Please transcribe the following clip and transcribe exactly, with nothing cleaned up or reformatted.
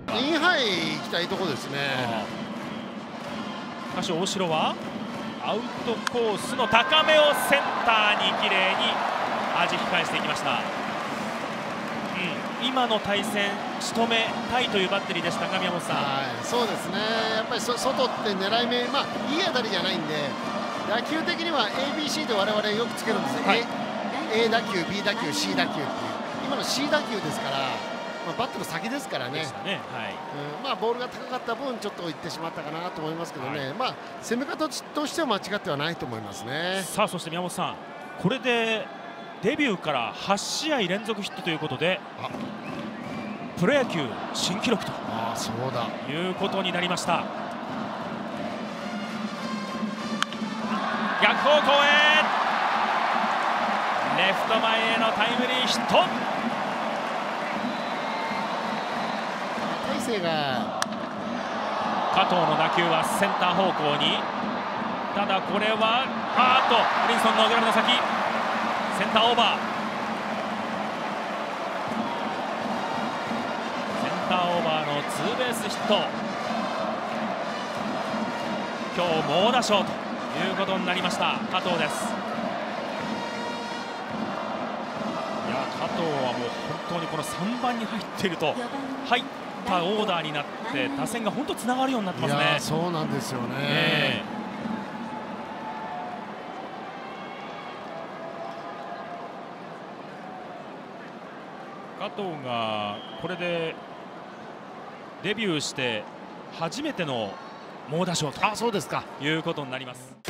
か。 インハイ行きたいところですね。 しかし大城はアウトコースの高めをセンターにきれいに弾き返していきました。うん、今の対戦仕留めたいというバッテリーでしたが、宮本さん。 はい、そうですね。やっぱりそ外って狙い目、まあいい当たりじゃないんで、打球的には エービーシー と我々よくつけるんですよ。はい、A, A 打球、B 打球、C 打球っていう。今の C 打球ですから、まあ、バットの先ですからね。ね、はい、うん、まあボールが高かった分ちょっといってしまったかなと思いますけどね。はい、まあ攻め方としては間違ってはないと思いますね。 さあそして宮本さん、これでデビューからはち試合連続ヒットということで、プロ野球新記録ということになりました。逆方向へ、レフト前へのタイムリーヒット。 大勢が加藤の打球はセンター方向に、ただこれはあーっとブリンソンのグラブの先、センターオーバー、センターオーバーのツーベースヒット。今日猛打賞ということになりました加藤です。いや、加藤はもう本当にこのさんばんに入っていると入ったオーダーになって打線が本当つながるようになってますね。 いや、そうなんですよね。 ね、加藤がこれでデビューして初めての猛打賞ということになります。